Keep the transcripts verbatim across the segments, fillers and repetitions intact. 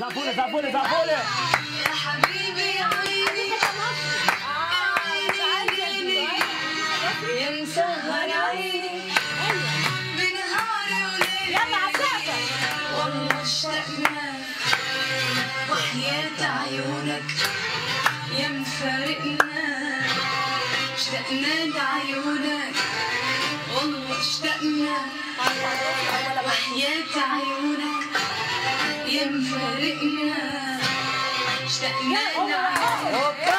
زعفولة زعفولة زعفولة يا حبيبي يا عيني يا مسهر عيني بنهاري وليلي يلا عالسقفة والله اشتقنا وحياة عيونك يا مفارقنا اشتقنا لعيونك والله اشتقنا وحياة عيونك يا مفارقنا اشتقنا لعيونك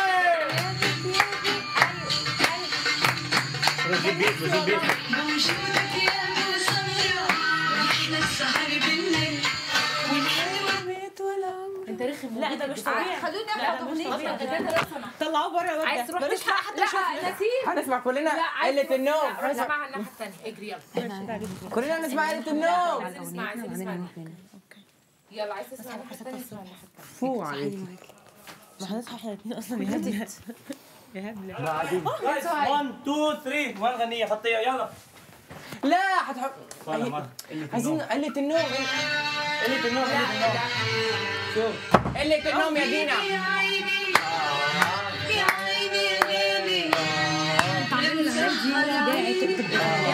بوجودك يا مسهرة ونحن السهر بالليل والحلوة بيت والعمر. انت رخم. لا ده مش طبيعي. خلوني احط اغنية. طلعوه بره. عايز تروح ملوش حق حتى يشوفنا. لا نسيب. هنسمع كلنا قلة النوم. هنسمعها الناحية الثانية. اجري يلا. كلنا نسمع قلة النوم. عايزين نسمع عايزين نسمع الناحية الثانية. يلا عايز تسمع الناحية الثانية اسمع الناحية الثانية. فو عليك. ما هنصحى احنا الاثنين اصلا يا هبله. يا هبله. لا عادي واحد اثنين ثلاثة وين غنية حطيها يلا لا هتحط ولا مرة عايزين قلة النوم. قلة النوم قلة النوم شوف قلة النوم يا دينا. يا عيني يا عيني يا ليلي يا مسهر عيني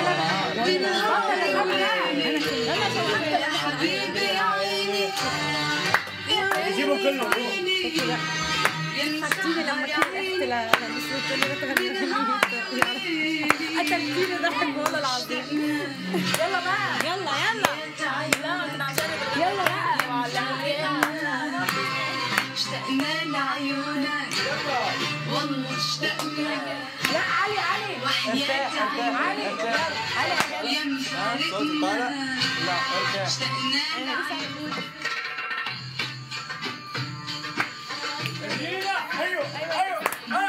يا حبيبي يا عيني يا جيبوا كلهم حكيني لما كنت احكي لنسوة اللي بتغني قتلتيني ضحك والله العظيم. يلا بقى يلا يلا يلا بقى. اشتقنا لعيونك والله اشتقنا لا علي علي وحياة عيونك يا مفارقنا اشتقنا لعيونك. ايوه ايوه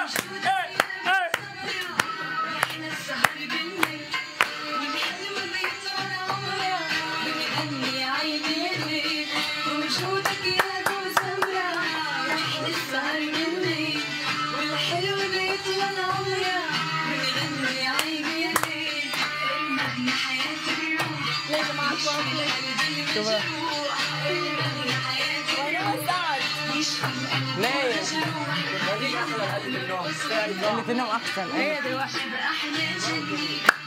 احنا السهر بالليل والحلوة بيطول عمرها بنغني يا عيني يا ليل وجودك يا ابو سمرة احنا السهر بالليل والحلوة بيطول عمرها بنغني يا عيني يا ليل المغنى حياة الروح لازم معاك واحد المغنى حياة الروح يشفي القلب نايم. والجروح قلة النوم أحسن. هي دلوقتي بأحلى جديد